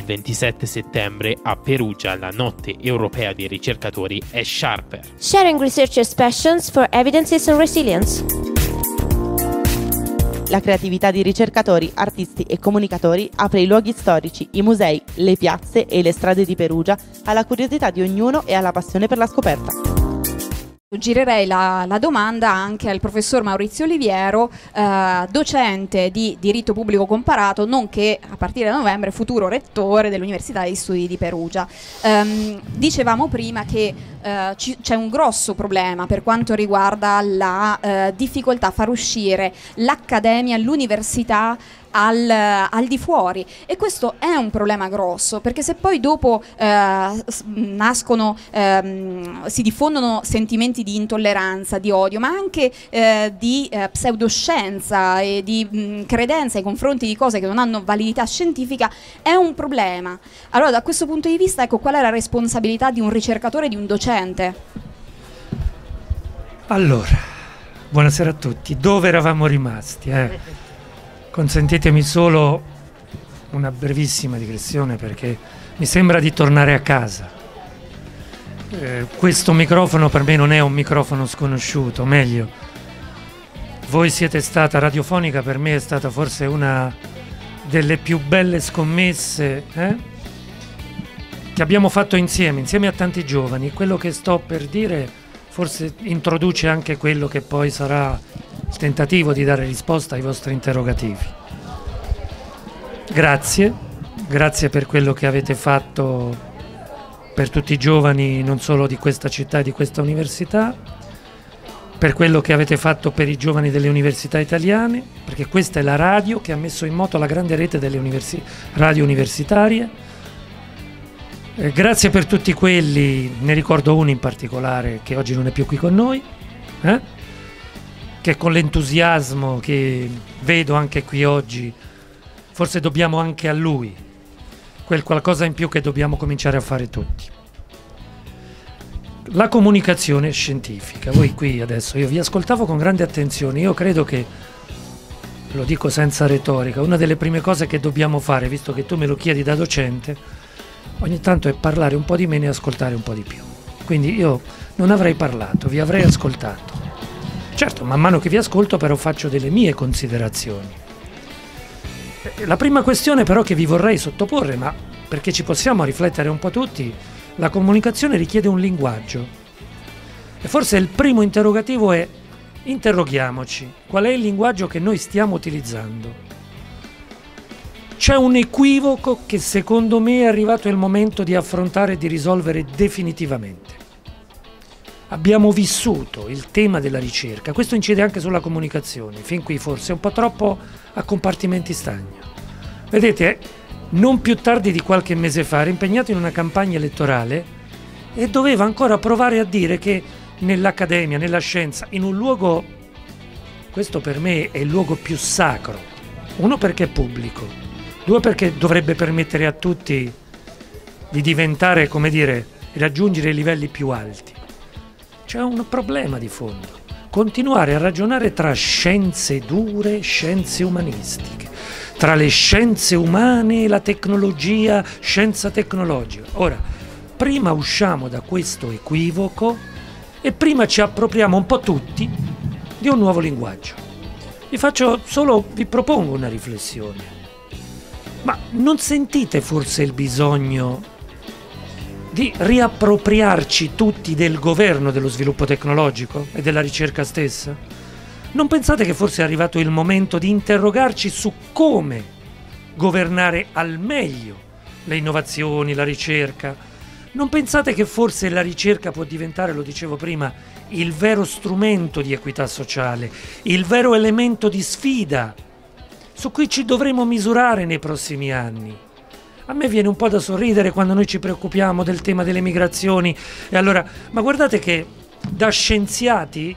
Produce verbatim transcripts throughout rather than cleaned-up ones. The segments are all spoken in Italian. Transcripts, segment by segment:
ventisette settembre a Perugia la Notte Europea dei Ricercatori è Sharper. Sharing researchers' passions for evidences and resilience. La creatività di ricercatori, artisti e comunicatori apre i luoghi storici, i musei, le piazze e le strade di Perugia alla curiosità di ognuno e alla passione per la scoperta. Girerei la, la domanda anche al professor Maurizio Oliviero, eh, docente di diritto pubblico comparato, nonché a partire da novembre futuro rettore dell'Università degli Studi di Perugia. Um, dicevamo prima che eh, c'è un grosso problema per quanto riguarda la eh, difficoltà a far uscire l'accademia, l'università Al, al di fuori, e questo è un problema grosso, perché se poi dopo eh, nascono, ehm, si diffondono sentimenti di intolleranza, di odio, ma anche eh, di eh, pseudoscienza e di mh, credenza nei confronti di cose che non hanno validità scientifica, è un problema. Allora, da questo punto di vista, ecco, qual è la responsabilità di un ricercatore e di un docente? Allora, buonasera a tutti. Dove eravamo rimasti? Eh? Consentitemi solo una brevissima digressione, perché mi sembra di tornare a casa. Eh, questo microfono per me non è un microfono sconosciuto, meglio, voi siete stata radiofonica, per me è stata forse una delle più belle scommesse eh, che abbiamo fatto insieme, insieme a tanti giovani. Quello che sto per dire forse introduce anche quello che poi sarà il tentativo di dare risposta ai vostri interrogativi. Grazie, grazie per quello che avete fatto per tutti i giovani, non solo di questa città e di questa università, per quello che avete fatto per i giovani delle università italiane, perché questa è la radio che ha messo in moto la grande rete delle universi- radio universitarie. Eh, grazie per tutti quelli, ne ricordo uno in particolare che oggi non è più qui con noi, eh? che con l'entusiasmo che vedo anche qui oggi, forse dobbiamo anche a lui quel qualcosa in più che dobbiamo cominciare a fare tutti. La comunicazione scientifica. Voi qui adesso, io vi ascoltavo con grande attenzione, io credo che, lo dico senza retorica, una delle prime cose che dobbiamo fare, visto che tu me lo chiedi da docente, ogni tanto è parlare un po' di meno e ascoltare un po' di più. Quindi io non avrei parlato, vi avrei ascoltato. Certo, man mano che vi ascolto però faccio delle mie considerazioni. La prima questione però che vi vorrei sottoporre, ma perché ci possiamo riflettere un po' tutti, la comunicazione richiede un linguaggio. E forse il primo interrogativo è: interroghiamoci, qual è il linguaggio che noi stiamo utilizzando? C'è un equivoco che secondo me è arrivato il momento di affrontare e di risolvere definitivamente. Abbiamo vissuto il tema della ricerca, questo incide anche sulla comunicazione, fin qui forse un po' troppo a compartimenti stagni. Vedete, non più tardi di qualche mese fa ero impegnato in una campagna elettorale e doveva ancora provare a dire che nell'accademia, nella scienza, in un luogo, questo per me è il luogo più sacro, uno perché è pubblico, due perché dovrebbe permettere a tutti di diventare, come dire, raggiungere i livelli più alti. C'è un problema di fondo: continuare a ragionare tra scienze dure e scienze umanistiche, tra le scienze umane e la tecnologia, scienza tecnologica. Ora, prima usciamo da questo equivoco e prima ci appropriamo un po' tutti di un nuovo linguaggio. Vi faccio solo, vi propongo una riflessione. Ma non sentite forse il bisogno di riappropriarci tutti del governo dello sviluppo tecnologico e della ricerca stessa? Non pensate che forse è arrivato il momento di interrogarci su come governare al meglio le innovazioni, la ricerca? Non pensate che forse la ricerca può diventare, lo dicevo prima, il vero strumento di equità sociale, il vero elemento di sfida su cui ci dovremo misurare nei prossimi anni? A me viene un po' da sorridere quando noi ci preoccupiamo del tema delle migrazioni. E allora, ma guardate che da scienziati,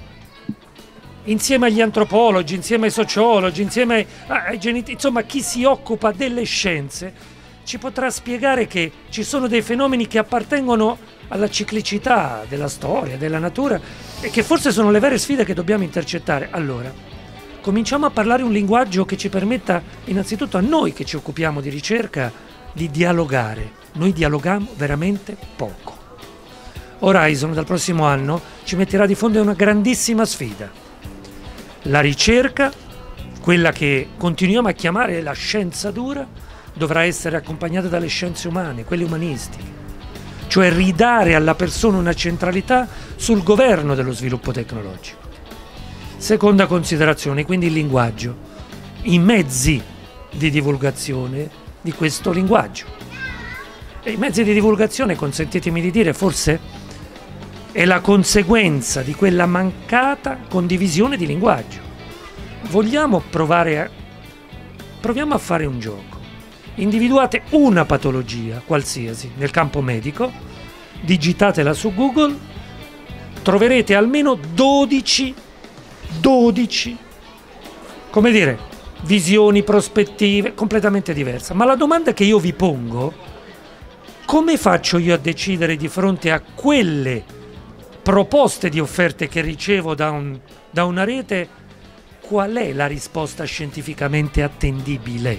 insieme agli antropologi, insieme ai sociologi, insieme ai genitori, insomma chi si occupa delle scienze, ci potrà spiegare che ci sono dei fenomeni che appartengono alla ciclicità della storia, della natura, e che forse sono le vere sfide che dobbiamo intercettare. Allora, cominciamo a parlare un linguaggio che ci permetta, innanzitutto a noi che ci occupiamo di ricerca, di dialogare. Noi dialoghiamo veramente poco. Horizon dal prossimo anno ci metterà di fronte a una grandissima sfida. La ricerca, quella che continuiamo a chiamare la scienza dura, dovrà essere accompagnata dalle scienze umane, quelle umanistiche, cioè ridare alla persona una centralità sul governo dello sviluppo tecnologico. Seconda considerazione, quindi il linguaggio, i mezzi di divulgazione di questo linguaggio. E i mezzi di divulgazione, consentitemi di dire, forse è la conseguenza di quella mancata condivisione di linguaggio. Vogliamo provare a... Proviamo a fare un gioco. Individuate una patologia qualsiasi nel campo medico, digitatela su Google, troverete almeno dodici, dodici, come dire, visioni, prospettive completamente diverse. Ma la domanda che io vi pongo: come faccio io a decidere di fronte a quelle proposte di offerte che ricevo da, un, da una rete, qual è la risposta scientificamente attendibile?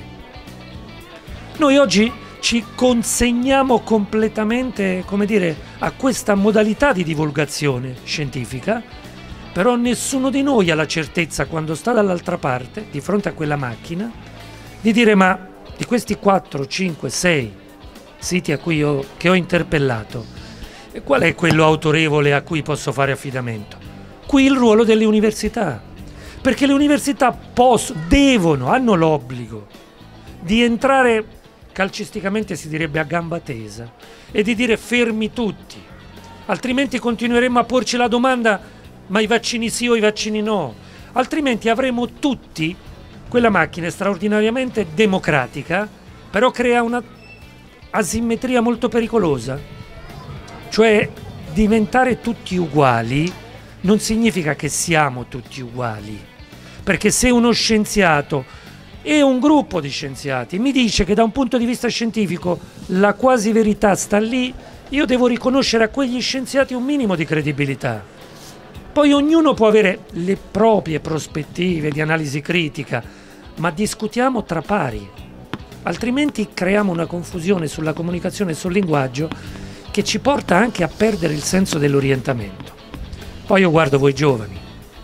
Noi oggi ci consegniamo completamente, come dire, a questa modalità di divulgazione scientifica, però nessuno di noi ha la certezza, quando sta dall'altra parte, di fronte a quella macchina, di dire: ma di questi quattro, cinque, sei siti a cui ho, che ho interpellato, e qual è quello autorevole a cui posso fare affidamento? Qui il ruolo delle università, perché le università possono, devono, hanno l'obbligo di entrare, calcisticamente si direbbe a gamba tesa, e di dire: fermi tutti, altrimenti continueremo a porci la domanda: ma i vaccini sì o i vaccini no? Altrimenti avremo tutti, quella macchina è straordinariamente democratica, però crea una asimmetria molto pericolosa. Cioè, diventare tutti uguali non significa che siamo tutti uguali, perché se uno scienziato e un gruppo di scienziati mi dice che da un punto di vista scientifico la quasi verità sta lì, io devo riconoscere a quegli scienziati un minimo di credibilità. Poi ognuno può avere le proprie prospettive di analisi critica, ma discutiamo tra pari, altrimenti creiamo una confusione sulla comunicazione e sul linguaggio che ci porta anche a perdere il senso dell'orientamento. Poi io guardo voi giovani,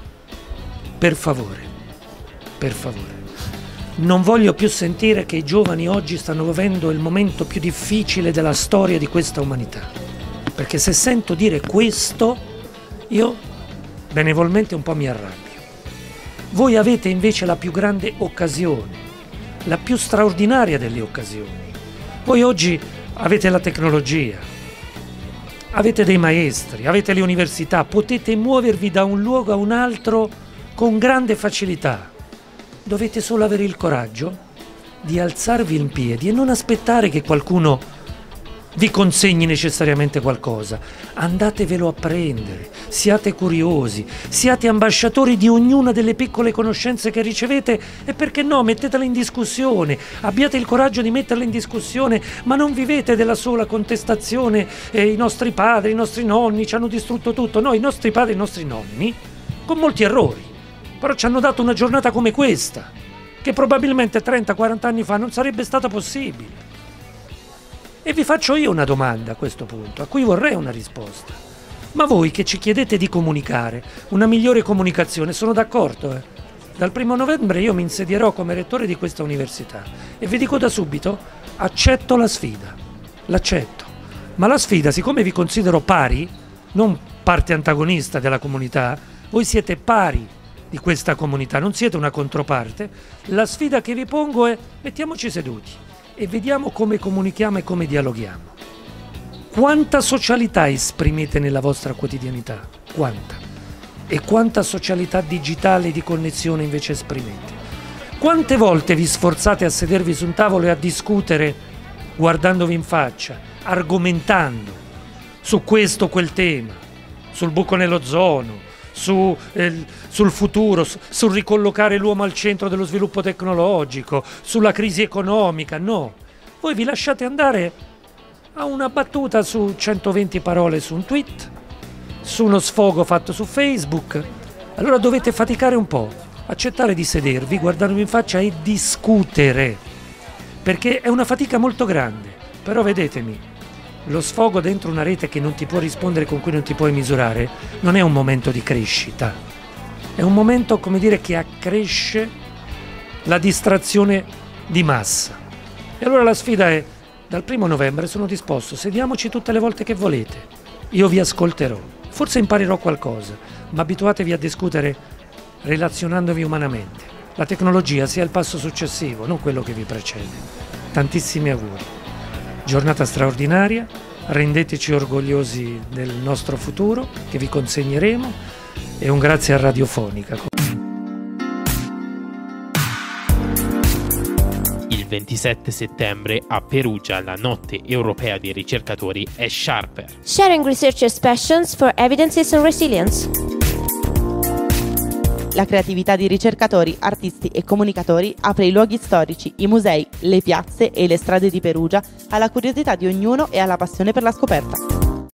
per favore, per favore, non voglio più sentire che i giovani oggi stanno vivendo il momento più difficile della storia di questa umanità, perché se sento dire questo, io benevolmente un po' mi arrabbio. Voi avete invece la più grande occasione, la più straordinaria delle occasioni. Voi oggi avete la tecnologia, avete dei maestri, avete le università, potete muovervi da un luogo a un altro con grande facilità. Dovete solo avere il coraggio di alzarvi in piedi e non aspettare che qualcuno vi consegni necessariamente qualcosa. Andatevelo a prendere, siate curiosi, siate ambasciatori di ognuna delle piccole conoscenze che ricevete e, perché no, mettetele in discussione, abbiate il coraggio di metterle in discussione, ma non vivete della sola contestazione. Eh, i nostri padri, i nostri nonni ci hanno distrutto tutto. No, i nostri padri e i nostri nonni, con molti errori, però ci hanno dato una giornata come questa, che probabilmente trenta quaranta anni fa non sarebbe stata possibile. E vi faccio io una domanda a questo punto, a cui vorrei una risposta. Ma voi che ci chiedete di comunicare, una migliore comunicazione, sono d'accordo, eh? Dal primo novembre io mi insedierò come rettore di questa università e vi dico da subito, accetto la sfida, l'accetto. Ma la sfida, siccome vi considero pari, non parte antagonista della comunità, voi siete pari di questa comunità, non siete una controparte, la sfida che vi pongo è: mettiamoci seduti e vediamo come comunichiamo e come dialoghiamo. Quanta socialità esprimete nella vostra quotidianità? Quanta? E quanta socialità digitale di connessione invece esprimete? Quante volte vi sforzate a sedervi su un tavolo e a discutere guardandovi in faccia, argomentando su questo o quel tema, sul buco nell'ozono, Su, eh, sul futuro, su, sul ricollocare l'uomo al centro dello sviluppo tecnologico, sulla crisi economica? No, voi vi lasciate andare a una battuta su centoventi parole su un tweet, su uno sfogo fatto su Facebook. Allora dovete faticare un po', accettare di sedervi, guardarvi in faccia e discutere, perché è una fatica molto grande. Però vedetemi, lo sfogo dentro una rete che non ti può rispondere, con cui non ti puoi misurare, non è un momento di crescita, è un momento, come dire, che accresce la distrazione di massa. E allora la sfida è: dal primo novembre sono disposto, sediamoci tutte le volte che volete, io vi ascolterò, forse imparerò qualcosa, ma abituatevi a discutere relazionandovi umanamente. La tecnologia sia il passo successivo, non quello che vi precede. Tantissimi auguri. Giornata straordinaria, rendeteci orgogliosi del nostro futuro che vi consegneremo, e un grazie a Radiofonica. Il ventisette settembre a Perugia la notte europea dei ricercatori è Sharper. Sharing researchers' passions for evidences and resilience. La creatività di ricercatori, artisti e comunicatori apre i luoghi storici, i musei, le piazze e le strade di Perugia alla curiosità di ognuno e alla passione per la scoperta.